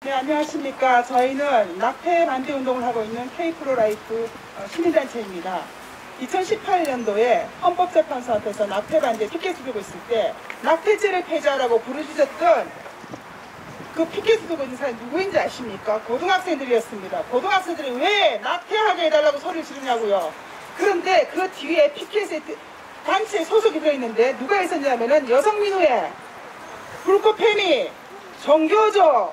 네, 안녕하십니까. 저희는 낙태 반대 운동을 하고 있는 K-프로라이프 시민단체입니다. 2018년도에 헌법재판소 앞에서 낙태 반대 피켓을 들고 있을 때 낙태죄를 폐지하라고 부르짖었던 그 피켓을 들고 있는 사람이 누구인지 아십니까? 고등학생들이었습니다. 고등학생들이 왜 낙태하게 해달라고 소리를 지르냐고요. 그런데 그 뒤에 피켓에 단체 소속이 들어있는데 누가 있었냐면은 여성민우회, 불꽃페미, 정교조,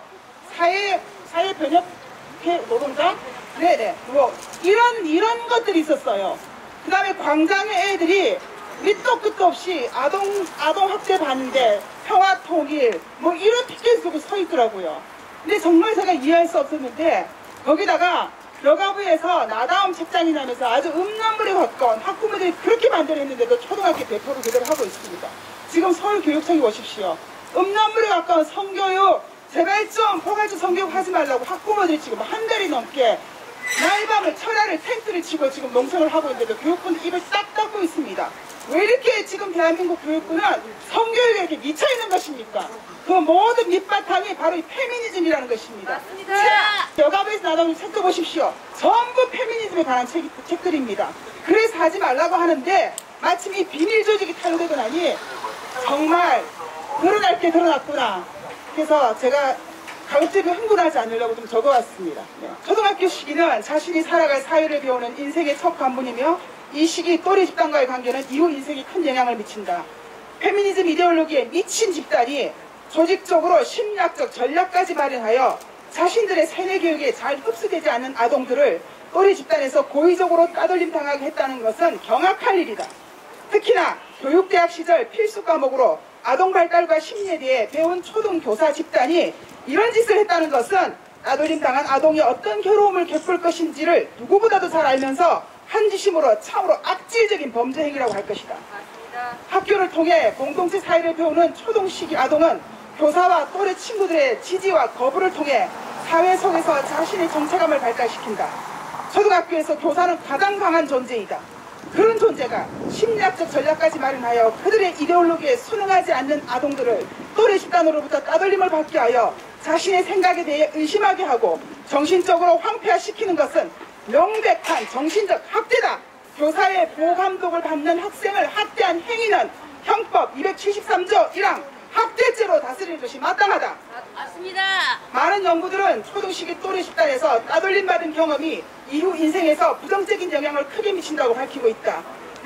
사회변협 노동당? 네네. 뭐, 이런 것들이 있었어요. 그 다음에 광장의 애들이 밑도 끝도 없이 아동학대 반대, 평화통일, 뭐 이런 피켓을 들고 서 있더라고요. 근데 정말 제가 이해할 수 없었는데, 거기다가 여가부에서 나다움 책장이라면서 아주 음란물에 가까운 학부모들이 그렇게 반대를 했는데도 초등학교 대표를 그대로 하고 있습니다. 지금 서울교육청에 오십시오. 음란물에 가까운 성교육, 제발 좀 포괄적 성교육 하지 말라고 학부모들이 지금 한 달이 넘게 날밤을 철야를 텐트를 치고 지금 농성을 하고 있는데도 교육부는 입을 싹 닫고 있습니다. 왜 이렇게 지금 대한민국 교육부는 성교육에 이렇게 미쳐있는 것입니까? 그 모든 밑바탕이 바로 이 페미니즘이라는 것입니다. 맞습니다. 여가부에서 나온 책도 보십시오. 전부 페미니즘에 관한 책들입니다. 그래서 하지 말라고 하는데 마침 이 비밀 조직이 탈루되고 나니 정말 드러날 게 드러났구나. 그래서 제가 가급적이 흥분하지 않으려고 좀 적어왔습니다. 네. 초등학교 시기는 자신이 살아갈 사회를 배우는 인생의 첫 관문이며 이 시기 또래 집단과의 관계는 이후 인생에 큰 영향을 미친다. 페미니즘 이데올로기에 미친 집단이 조직적으로 심리학적 전략까지 마련하여 자신들의 세뇌 교육에 잘 흡수되지 않는 아동들을 또래 집단에서 고의적으로 따돌림 당하게 했다는 것은 경악할 일이다. 특히나 교육대학 시절 필수 과목으로 아동 발달과 심리에 대해 배운 초등교사 집단이 이런 짓을 했다는 것은 따돌림 당한 아동이 어떤 괴로움을 겪을 것인지를 누구보다도 잘 알면서 한지심으로 참으로 악질적인 범죄 행위라고 할 것이다. 맞습니다. 학교를 통해 공동체 사회를 배우는 초동 시기 아동은 교사와 또래 친구들의 지지와 거부를 통해 사회 속에서 자신의 정체감을 발달시킨다. 초등학교에서 교사는 가장 강한 존재이다. 그런 존재가 심리학적 전략까지 마련하여 그들의 이데올로기에 순응하지 않는 아동들을 또래 집단으로부터 따돌림을 받게 하여 자신의 생각에 대해 의심하게 하고 정신적으로 황폐화시키는 것은 명백한 정신적 학대다. 교사의 보호감독을 받는 학생을 학대한 행위는 형법 273조 1항 학대죄로 다스리는 것이 마땅하다. 맞습니다. 많은 연구들은 초등시기 또래 집단에서 따돌림 받은 경험이 이후 인생에서 부정적인 영향을 크게 미친다고 밝히고 있다.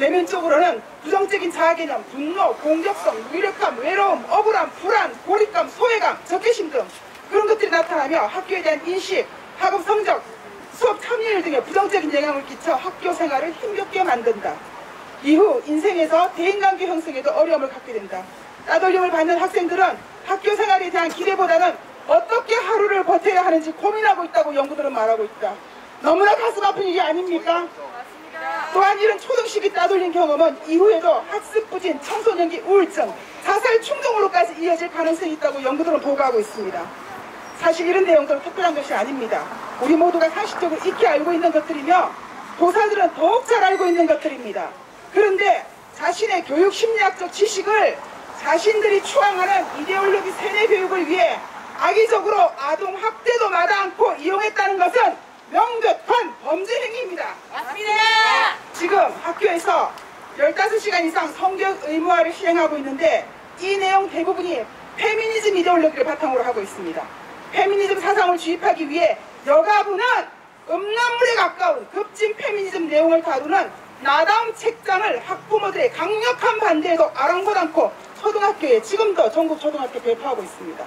내면적으로는 부정적인 자아개념, 분노, 공격성, 무기력함, 외로움, 억울함, 불안, 고립감, 소외감, 적개심 등 그런 것들이 나타나며 학교에 대한 인식, 학업 성적, 수업 참여율 등에 부정적인 영향을 끼쳐 학교 생활을 힘겹게 만든다. 이후 인생에서 대인관계 형성에도 어려움을 갖게 된다. 따돌림을 받는 학생들은 학교 생활에 대한 기대보다는 어떻게 하루를 버텨야 하는지 고민하고 있다고 연구들은 말하고 있다. 너무나 가슴 아픈 일이 아닙니까? 맞습니다. 또한 이런 초등시기 따돌림 경험은 이후에도 학습 부진, 청소년기 우울증, 자살 충동으로까지 이어질 가능성이 있다고 연구들은 보고하고 있습니다. 사실 이런 내용들은 특별한 것이 아닙니다. 우리 모두가 상식적으로 익히 알고 있는 것들이며 교사들은 더욱 잘 알고 있는 것들입니다. 그런데 자신의 교육 심리학적 지식을 자신들이 추앙하는 이데올로기 세뇌 교육을 위해 악의적으로 아동 학대도 마다 않고 이용했다는 것은 명백한 범죄 행위입니다. 맞습니다. 지금 학교에서 15시간 이상 성교육 의무화를 시행하고 있는데 이 내용 대부분이 페미니즘 이데올로기를 바탕으로 하고 있습니다. 페미니즘 사상을 주입하기 위해 여가부는 음란물에 가까운 급진 페미니즘 내용을 다루는 나다움 책장을 학부모들의 강력한 반대에도 아랑곳 않고 초등학교에 지금도 전국 초등학교 배포하고 있습니다.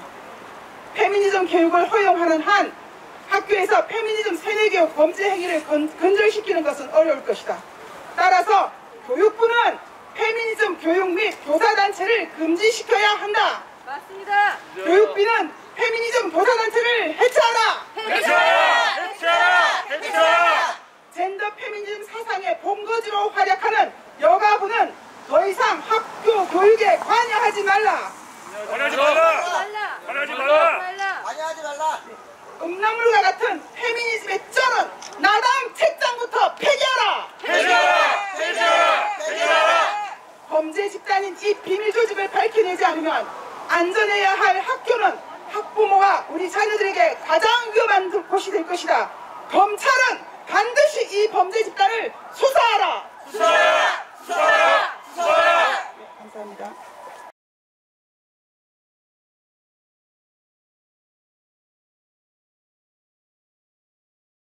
페미니즘 교육을 허용하는 한 학교에서 페미니즘 세뇌교육 범죄 행위를 근절시키는 것은 어려울 것이다. 따라서 교육부는 페미니즘 교육 및 교사단체를 금지시켜야 한다. 맞습니다. 교육비는 페미니즘 교사단체를 해체하라. 해체하라! 해체하라! 해체하라! 젠더 페미니즘 사상의 본거지로 활약하는 여가부는 더 이상 학교 교육에 관여하지 말라. 관여하지 말라. 관여하지 말라. 관여하지 말라. 음란물과 같은 페미니즘의 쩔은 나다움 책장부터 폐기하라. 폐지하라. 폐지하라. 폐지하라. 범죄 집단인 이 비밀 조직을 밝혀내지 않으면 안전해야 할 학교는 학부모와 우리 자녀들에게 가장 위험한 곳이 될 것이다. 검찰은 반드시 이 범죄 집단을 수사하라. 수사하라! 수사하라!